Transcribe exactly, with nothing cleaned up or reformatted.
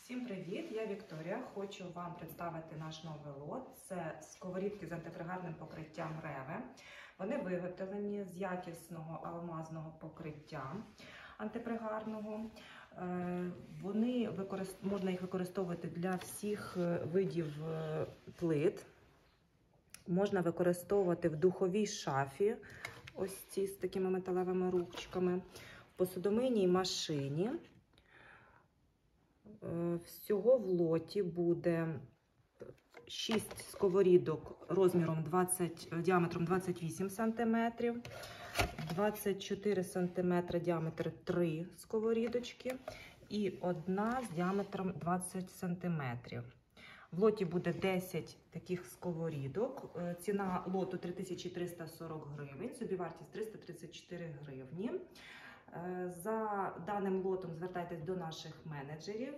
Всім привіт! Я Вікторія. Хочу вам представити наш новий лот. Це сковорідки з антипригарним покриттям Реве. Вони виготовлені з якісного алмазного покриття антипригарного. Вони використ... Можна їх використовувати для всіх видів плит. Можна використовувати в духовій шафі, ось ці з такими металевими ручками, в посудомийній машині. Всього в лоті буде шість сковорідок розміром двадцять, діаметром двадцять вісім сантиметрів, двадцять чотири сантиметри діаметр три сковорідочки і одна з діаметром двадцять сантиметрів. В лоті буде десять таких сковорідок. Ціна лоту три тисячі триста сорок гривень, собівартість триста тридцять чотири гривні. За даним лотом звертайтесь до наших менеджерів.